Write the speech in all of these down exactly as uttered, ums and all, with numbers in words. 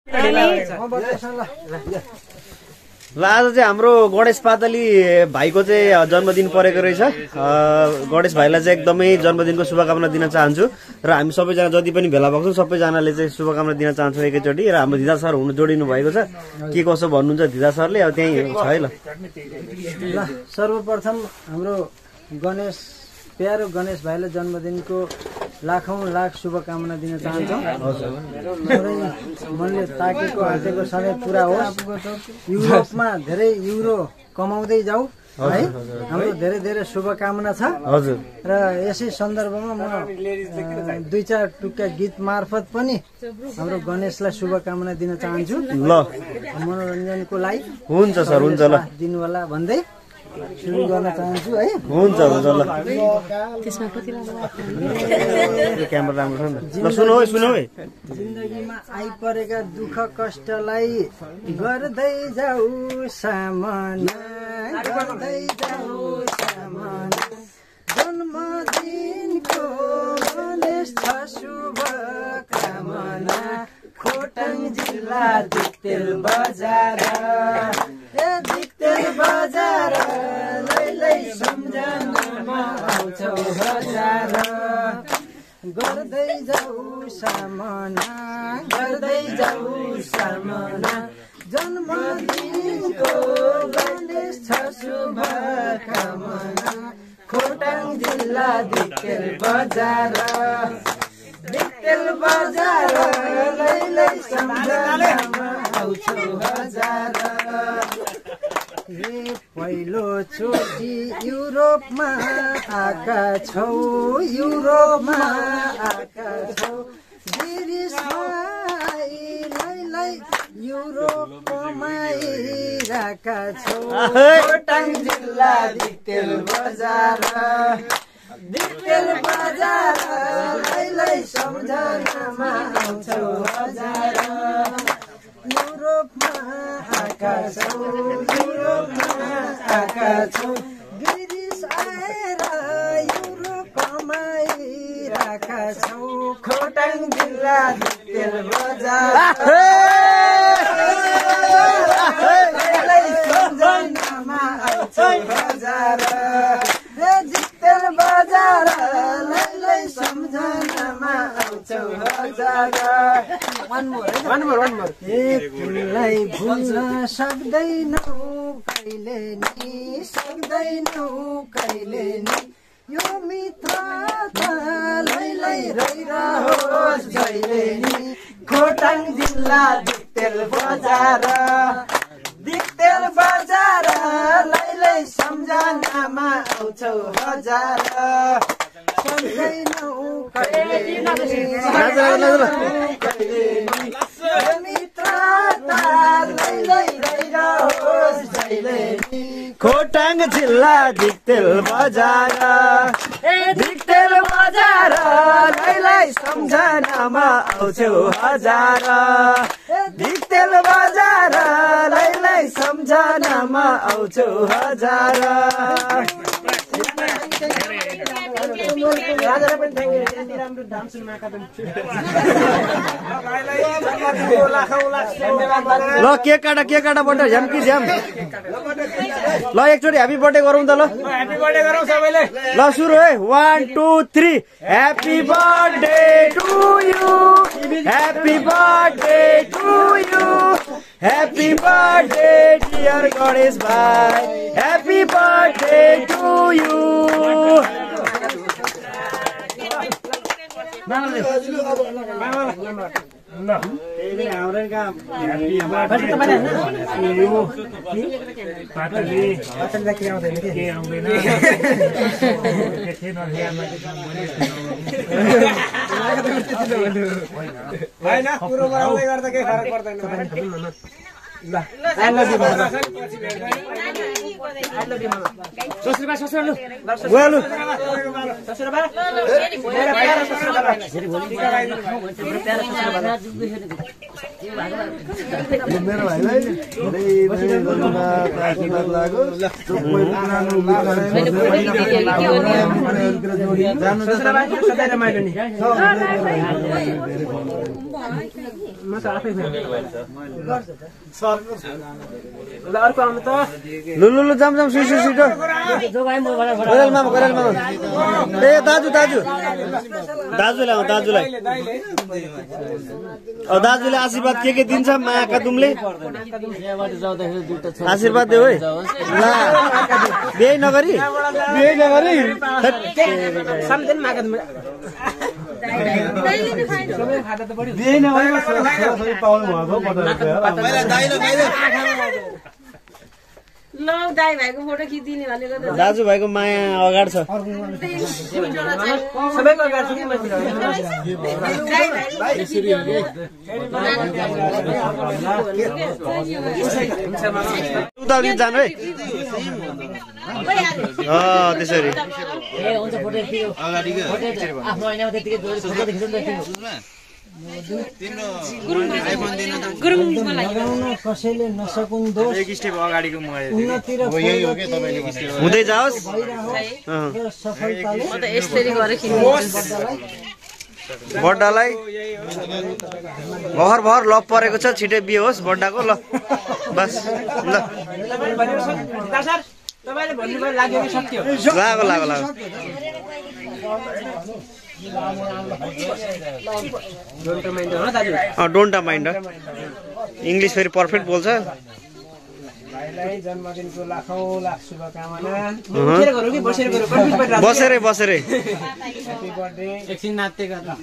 ल आज चाहिँ हाम्रो गणेश पातली भाइको चाहिँ जन्मदिन परेको रहेछ। गणेश भाइलाई चाहिँ एकदमै जन्मदिनको शुभकामना दिन चाहन्छु र हामी सबैजना जति पनि भेला भएको छौँ सबैजनाले चाहिँ शुभकामना दिन चाहन्छौँ एकैचोटि। र हाम्रो दिदा सर हुनु जोडिनु भएको छ, के कसो भन्नुहुन्छ दिदा सरले, अब त्यही छ है। ल ल सर्वप्रथम हाम्रो गणेश प्यारो गणेश भाइलाई जन्मदिनको लाखौं लाख शुभकामना दिन चाहन्छौँ। मनले ताकेको हातेको सधैँ पुरा होस्। युरोपमा धेरै युरो कमाउँदै जाऊ है, हाम्रो धेरै धेरै शुभकामना छ। हजुर। र यसै सन्दर्भमा म दुई चार टुक्का गीत मार्फत पनि हाम्रो गणेशलाई शुभकामना दिन चाहन्छु। ल मनोरञ्जनको लागि हुन्छ सर, हुन्छ। ल दिनवाला भन्दै सुरु गर्न चाहन्छु है। हुन्छ हुन्छ। ल त्यसमा कति क्यामेरा राम्रो छ नि त। ल सुनौ है, सुनौ है। जिन्दगीमा आइपरेका दुःख कष्टलाई गर्दै जाऊ सामना, गर्दै जाऊ सामना। जन्मदिनको गणेश छ शुभकामना। खोटाङ जिल्ला दिक्तेल बजार, ए दिक्तेल बजार, लैलै सम्झनामा आउँछौ हजार। गर्दै जाऊ सामना, गर्दै जाऊ सामना। जन्मदिनको गणेश छ शुभकामना। खोटाङ जिल्ला दिक्तेल बजार, दिक्तेल बजार, लैलै सम्झनामा आउँछौ हजार। ए पहिलो चोटि युरोपमा आएका छौ, युरोपमा आएका छौ। गिरिसमा लैलै युरोप कमाइरहेका छौ। खोटाङ जिल्ला दिक्तेल बजार, दिक्तेल बजार, लैलै सम्झनामा आउँछौ हजार। युरोपमा आएका छौ, युरोपमा आएका छौ। गिरिस आएर युरोप कमाइरहेका छौ। खोटाङ जिल्ला दिक्तेल बजार, लैलै सम्झनामा आउँछौ हजार। दिक्तेल बजार, लैलै सम्झनामा आउँछौ हजार। फुललाई भुल्न सक्दैनौ कहिले नि, सक्दैनौ कहिले नि। यो मित्रता लैलै रहिरहोस् जहिले नि। खोटाङ जिल्ला दिक्तेल बजार, दिक्तेल बजार, लैलै सम्झनामा आउँछौ हजार। सक्दैनौ कहिले नि, मित्रता लैलै रहिरहोस् जहिले नि। खोटाङ जिल्ला दिक्तेल बजार, दिक्तेल बजार, लैलै सम्झनामा आउँछौ हजार। दिक्तेल बजार, लैलै सम्झनामा आउँछौ हजार। ल केक काटा, केक काटा बर्थडे झ्याम कि झ्याम। ल एकचोटि ह्याप्पी बर्थडे गरौँ त। ल ह्याप्पी बर्थडे गरौँ सबैले। ल सुरु है, one two three. Happy birthday to you, happy birthday to you, happy birthday dear Ganesh भाइ, ह्याप्पी बर्थडे टु यु। होइन कुरो बनाउँदै गर्दा केही फरक पर्दैन। ल आई लभ यु मामा, आई लभ यु मामा। ससुरबा ससुर लु गयो ससुरबा, मेरा प्यारा ससुरबा, मेरो भाइलाई धेरै धेरै धन्यवाद, आशीर्वाद लागोस्। कोही पुरानो ससुरबा सधैँ रमाइलो नि। ल म त आफै ल अर्को आउनु त लु लु लु जाम जाम सुई सुई सुई कोइराला मामा कोइराला मामा ए दाजु दाजु दाजुलाई आऊ दाजुलाई अब दाजुले आशीर्वाद के के दिन्छ माका तुमले आशीर्वाद देऊ है ल बिहे नगरी बिहे नगरी सम्झेन माका बिहे नगरी छोराछोरी पाउनु भएको ल दाइ भाइको फोटो खिचिदिने भनेको त दाजु भाइको माया अगाड छ सबैको अगाडि छ कि उता जानु है अँ त्यसरी कसैले नसकुन् दोष उन्नति र हुँदै जाओस् सफलताले म त यसरी गरे बड्डालाई भर भर लप परेको छ छिटै बिहे होस् बड्डाको ल बस ल तपाईले भन्नुभयो लाग्यो कि सत्य हो लाग्यो लाग्यो लाग्यो डोन्ट माइन्ड इङ्ग्लिस फेरि पर्फेक्ट बोल्छ भाइलाई जन्मदिनको लाखौं लाख शुभकामना उठेर गरौ कि बसेर गरौ कन्फ्युज भइरहेको बसेरै बसेरै ह्यापी बर्थडे एकछिन नाच्दै गर्दा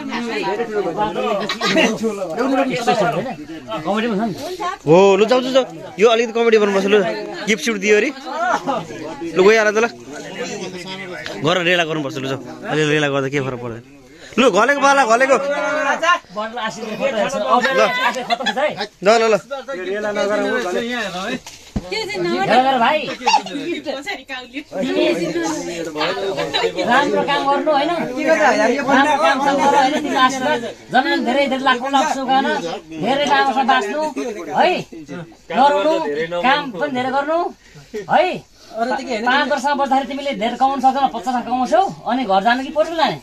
हो लु जाऊ जाऊ यो अलिकति कमेडी गर्नुपर्छ लु गिफ्ट सिफ्ट दियो अरे लु गइहाल त ल घर रेला गर्नुपर्छ लु जाऊ अलि रेला गर्दा के फरक पर्दैन लु घलेको बाला घलेको ल ल ल राम्रो काम गर्नु होइन जन्म धेरै धेरै लाखौँ लाख सुगाउन धेरै लामोसम्म बाँच्नु है नरुनु काम पनि धेरै गर्नु है पाँच वर्षमा बस्दाखेरि तिमीले धेरै कमाउनु सक्दैनौ पचास लाख कमाउँछौ अनि घर जानु कि पोर्टुगल जाने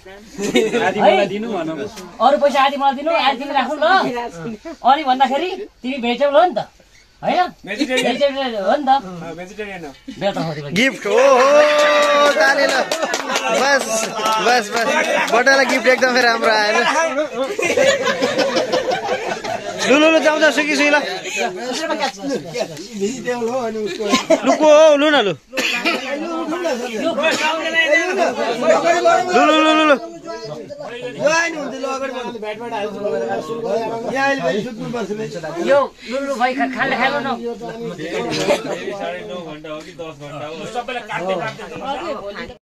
अरू पैसा आदि मलाई दिनु आदि तिमी राख्नु ल अनि भन्दाखेरि तिमी भेजिटेबल हो नि त होइन भेजिटेबल हो नि त गिफ्ट हो ताली ल बस बस बस बड्डालाई गिफ्ट एकदमै राम्रो आयो लु लु लु जाउँ जाउँ सुकी सुकी ल लु को हो लु न लु लु लु लु लु लु यो लुलु भाइ खाना खानु न